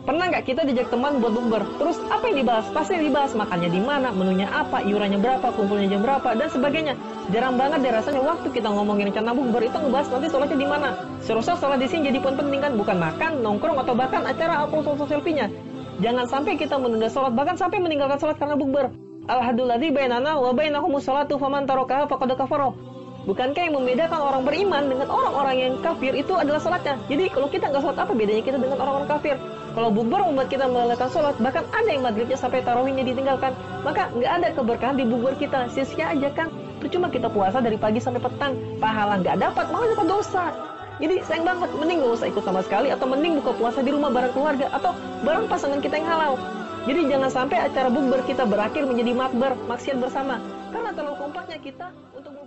Pernah nggak kita diajak teman buat bukber? Terus apa yang dibahas? Pasti yang dibahas makannya di mana, menunya apa, iurannya berapa, kumpulnya jam berapa, dan sebagainya. Jarang banget deh rasanya waktu kita ngomongin rencana bukber itu ngebahas nanti sholatnya di mana. Seharusnya sholat di sini jadi poin penting kan, bukan makan, nongkrong, atau bahkan acara upload foto selfie-nya. Jangan sampai kita menunda sholat, bahkan sampai meninggalkan sholat karena bukber. Al-hadulladzi bainana wa bainahumus sholatu faman tarakaha faqad kafara. Bukankah yang membedakan orang beriman dengan orang-orang yang kafir itu adalah sholatnya? Jadi kalau kita nggak sholat, apa bedanya kita dengan orang-orang kafir? Kalau bukber membuat kita melalaikan sholat, bahkan ada yang maghribnya sampai tarawihnya ditinggalkan, maka nggak ada keberkahan di bukber kita. Sia-sia aja kan? Percuma kita puasa dari pagi sampai petang, pahala nggak dapat, malah dapat dosa. Jadi sayang banget, mending nggak usah ikut sama sekali, atau mending buka puasa di rumah bareng keluarga, atau bareng pasangan kita yang halal. Jadi jangan sampai acara bukber kita berakhir menjadi makbar, maksiat bersama, karena terlalu kompaknya kita untuk